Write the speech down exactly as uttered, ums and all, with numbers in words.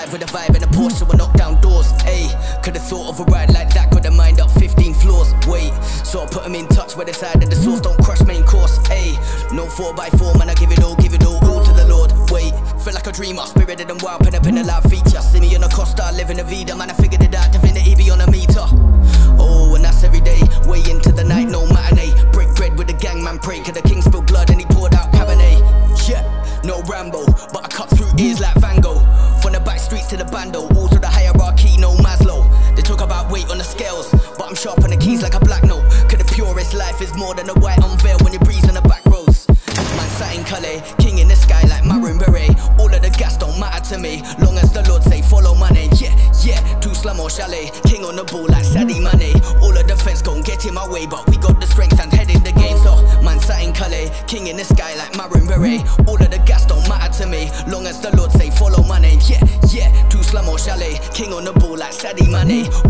Drive with a vibe and a Porsche, we'll knock down doors. Ayy, could've thought of a ride like that, could've mind up fifteen floors. Wait, so I put them in touch with the side of the source, don't crush main course. Ayy, no four by four, man, I give it all, give it all, all to the Lord. Wait, feel like a dreamer, spirited and wild, pen up in a loud feature. See me on a Costa, living a Vida, man, I figured it out, divinity be on a meter. Oh, and that's every day, way into the night, no matinee. Break bread with the gang, man, pray, cause the king spilled blood and he poured out Cabernet. Yeah, no Rambo, but I cut through ears like Van Gogh. From the back streets to the bando, all through the hierarchy, no Maslow. They talk about weight on the scales, but I'm sharp on the keys like a black note. Cause the purest life is more than a white unveil when you breeze on the back roads. Man sat in Calais, king in the sky like maroon beret. All of the gas don't matter to me, long as the Lord say follow my name. Yeah, yeah, two slum or chalet, king on the ball like Sadio Mane. All of the fence gon' get in my way, but we got the strength and head in the game. So man sat in Calais, king in the sky like maroon beret. All of the gas don't matter to me, long as the Lord say follow my name. Yeah, yeah, two slum or chalet, king on the ball like Sadio Mane.